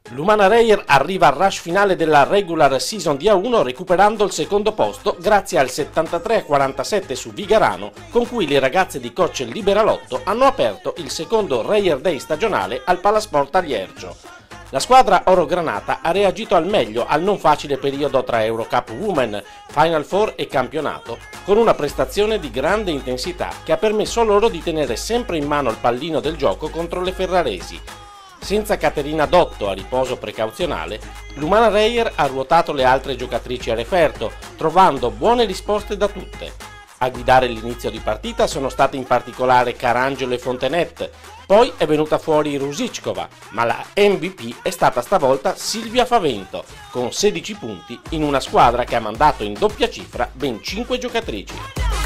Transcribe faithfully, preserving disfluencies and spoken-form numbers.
L'Umana Reyer arriva al rush finale della regular season di A uno recuperando il secondo posto grazie al settantatré a quarantasette su Vigarano, con cui le ragazze di coach Liberalotto hanno aperto il secondo Reyer Day stagionale al Palasport a Liergio. La squadra orogranata ha reagito al meglio al non facile periodo tra Eurocup Women, Final Four e campionato, con una prestazione di grande intensità che ha permesso loro di tenere sempre in mano il pallino del gioco contro le ferraresi. Senza Caterina Dotto a riposo precauzionale, l'Umana Reyer ha ruotato le altre giocatrici a referto, trovando buone risposte da tutte. A guidare l'inizio di partita sono state in particolare Carangelo e Fontenette, poi è venuta fuori Rusickova, ma la M V P è stata stavolta Silvia Favento, con sedici punti in una squadra che ha mandato in doppia cifra ben cinque giocatrici.